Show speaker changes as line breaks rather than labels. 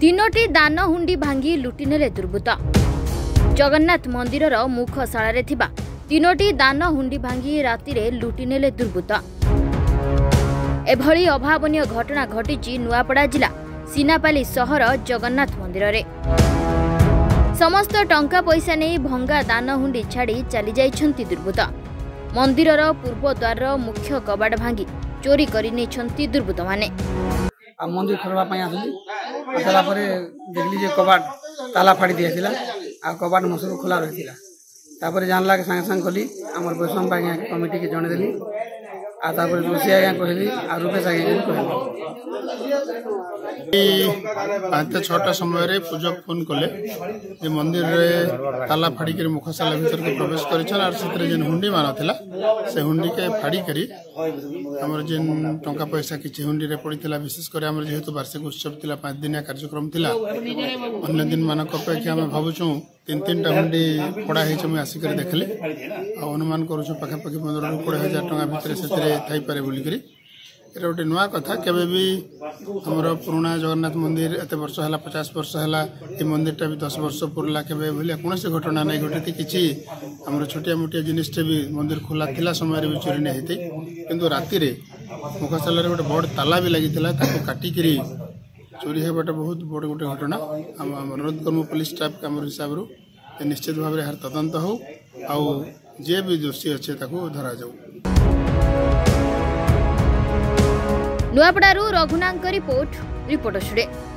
तीनोटी दान हुंडी भांगी लुटि नेले दुर्बृत्त। जगन्नाथ मंदिर मुखशाला तीनोटी दान हुंडी भांगी रातिरे लुटि नेले दुर्बृत्त। एभली अभावनीय घटना घटी नुआपड़ा जिला सीनापाली सहर जगन्नाथ मंदिर रे। समस्त टंका पैसा नहीं भंगा दान हुंडी छाड़ी चली जाइछंती दुर्बृत्त। मंदिरर पूर्व द्वार मुख्य कबाट भांगी चोरी करि नेछंती दुर्बृत्त माने।
मंदिर खोलवा आसला देखली जे कबाट ताला फाड़ी दिया कबाट मसरू खोला रही जानला के संगे संग खोली आम वैष्णव आज्ञा कमिटी के जन देली जोशी आज्ञा कहली रूपेश आज्ञा कहली।
5-6टा समय पूजक फोन कले जे मंदिर रे ताला फाड़ी कर मुखशाला भीतर के प्रवेश कर हुंडी मान था से हुंडी के फाड़ी करी हमर जेन टंका पैसा किछि हुंडी रे पड़ीला। विशेषकर आम जेहेतु वार्षिक उत्सव थिला 5 दिनिया कार्यक्रम थिला अन्य दिन मानक अपेक्षा आम भावुँ 3-3टा हुंडी फड़ा है आसिक देखले अनुमान करूँ पाखापाखि 15,000 टंका भितर से थी पारे बोलिकी ये गोटे नुआ कथा। केबे भी हमर पुराना जगन्नाथ मंदिर एत वर्ष है 50 वर्ष है ये मंदिरटा भी 10 वर्ष पुरला केबे भलिया कौन घटना नहीं घटी कि आम छोटिया मोटिया जिनटे भी मंदिर खोला थिला समय भी चोरी नहीं होती किंतु राति मुखशाला गोटे बड़ ताला भी लगी काटिक चोरी होगाटा बहुत बड़ गोटे घटना। आम अनुरोध करमु पुलिस स्टाफ के आम हिसाब रू निश्चित भाव में तदंत हो जे भी दोषी अच्छे धरा जाऊ।
नुआपड़ारू रघुनाथ रिपोर्ट स्टूडियो।